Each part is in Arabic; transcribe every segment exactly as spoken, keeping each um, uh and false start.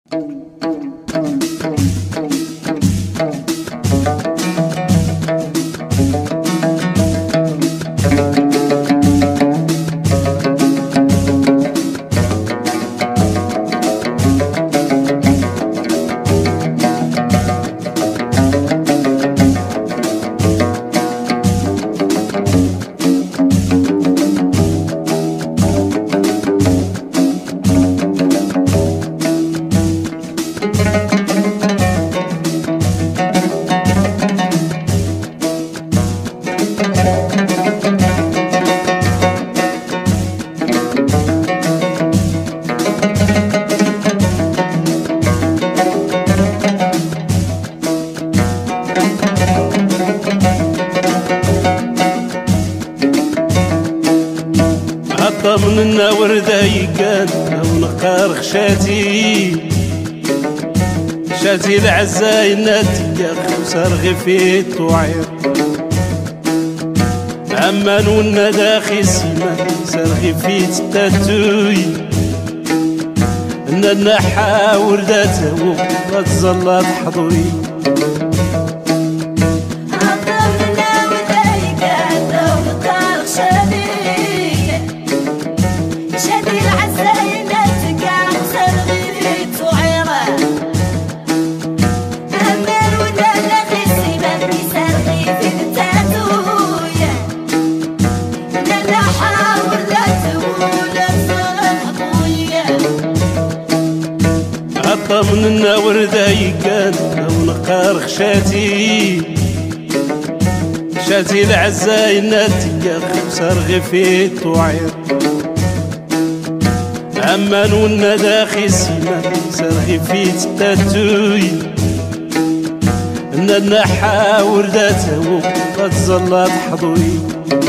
من وردة يقاد أو نقار خشاتي شاتي العزاي ناتيا وسرغي في الطوعير عمان والندى خسيمة سرغي في التاتوي النحا ورداته وغتزلط حضوري من الوردة يقاد أو نقار خشاتي شاتي العزاي ناتيا وسرغي في الطوعير عمان والندى خسيمة سرغي في التاتوي النحا ورداته وغتزلط حضوري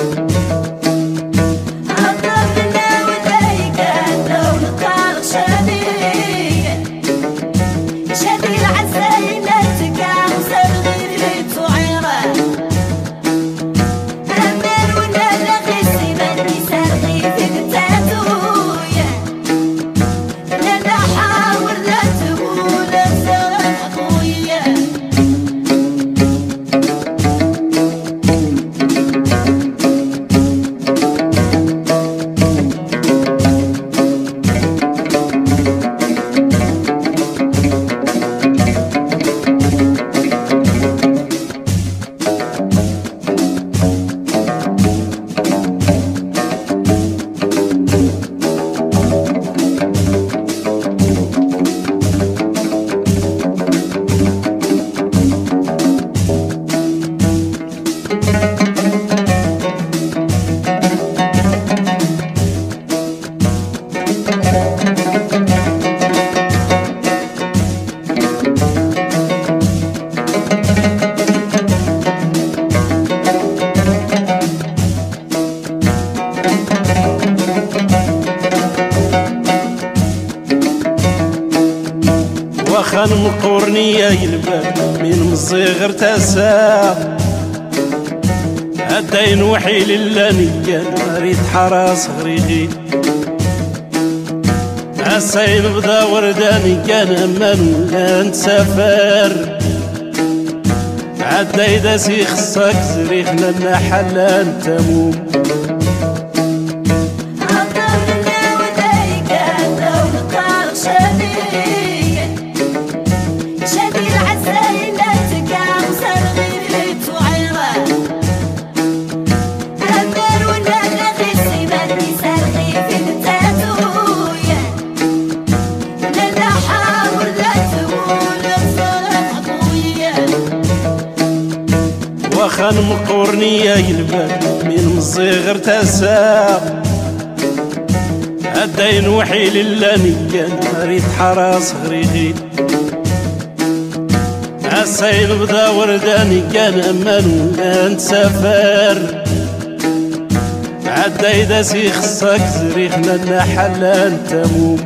وخان مقورني يا الباب من مصغر تسا الدين وحي للانية ريد حراس غريغي السين بدا ورداني كان امان ولا نتسافر عداي داسي خصك زريخ لنا حلان تموم وخان مقورني يا الباب من مصغر تسا الدين وحي للانية ريد حراس غريغي السين بدا ورداني كان امان ولا نتسافر عداي داسي خصك زريخ لنا حلان تموم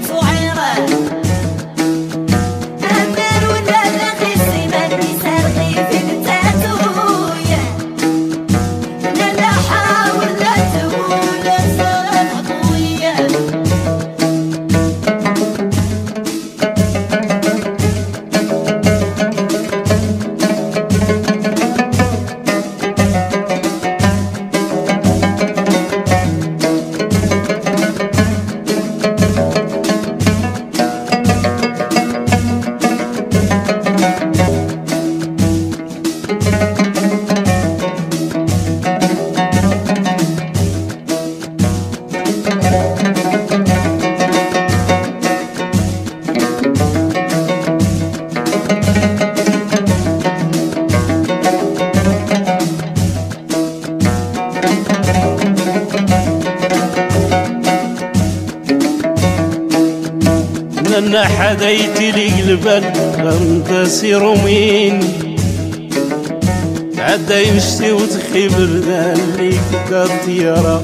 أمر ولا لا خسي ما بيسرغي لأن حديت لي قلبك غندا سيرومين عدا يمشي وتخيبر اللي كدا الطيارة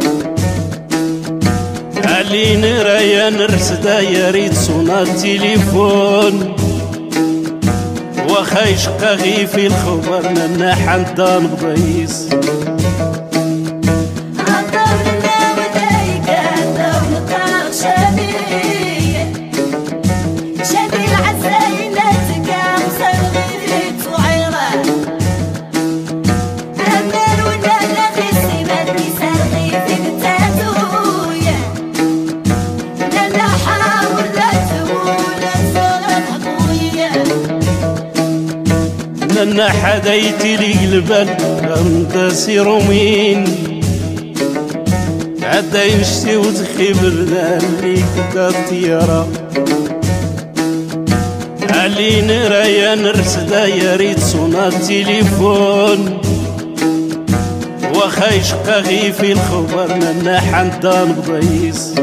علي نرايا نرسدا يا ريت صونا التليفون واخا يشقى غي في الخبر لنا حدا نبضيس لأن حديت لي قلبك غندا سيرومين عدا يمشي وتخيبر اللي كدا الطيارة علي نرايا نرسدا يا ريت صونا التليفون واخا يشقى غي في الخبر لنا حدا نبضيس